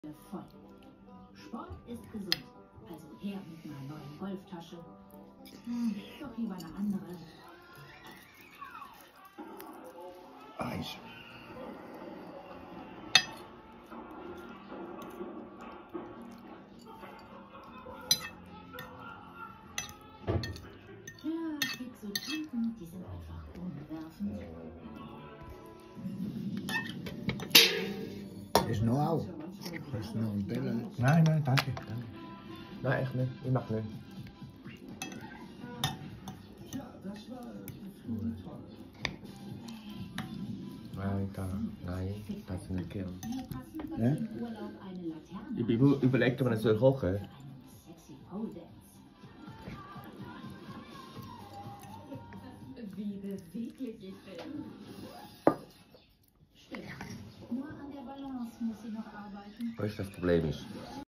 voll. Sport ist gesund, also her mit einer neuen Golftasche. Doch lieber eine andere. Eis. Ja, Exotypen, die sind einfach umwerfend. Ist noch auch. Ist noch ein Teller. Nein, nein, danke. Nein, echt nicht. Ich mach nicht. Nein, das ist nicht gern. Mir passen bei Ja? dem Urlaub eine Laterne. Ich bin überlegt, ob man es kochen soll. Sexy Pole Dance. Wie beweglich ich bin. Stimmt. Nur an der Balance muss sie noch arbeiten. Weißt du, was das Problem ist?